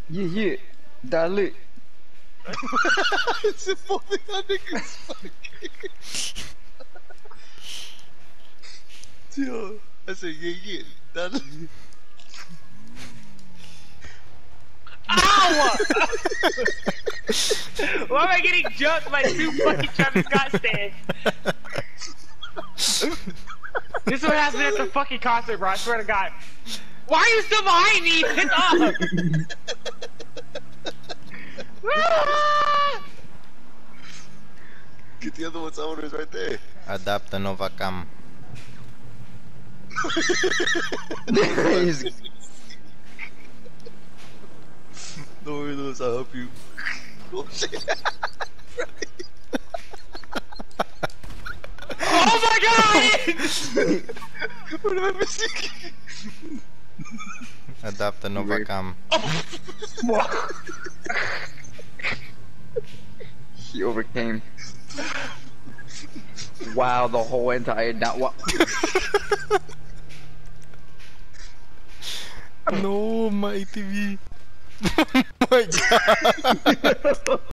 Yeah, dale. Se pone a niggas fucking. Yo, I said, yeah, dale. Ow! Why am I getting jumped by two fucking Travis Scott stands? This is what happens at the fucking concert, bro. I swear to God. Why are you still behind me? Piss off! Get the other one's owners right there. Adapt and overcome. He's- Don't worry, Lewis, I'll help you. Oh, shit. Oh my God! What am I missing? Adapt and overcome. He overcame. Wow, the whole entire down. No, my TV. Oh my God.